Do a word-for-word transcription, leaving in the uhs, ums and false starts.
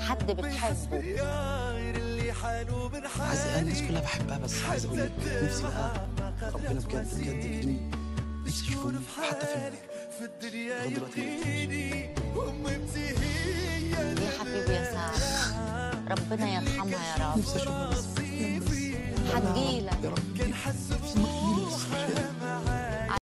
حد بتحبه. عايز الناس كلها بحبها، بس عايز اقول لك نفسي بقى ربنا بجد بجد يكرمني، نفسي اشوفهم حتى في لغايه دلوقتي. يا حبيبي يا سعد، ربنا يرحمها يا رب. نفسي اشوفها بس هتجيلك. يا رب.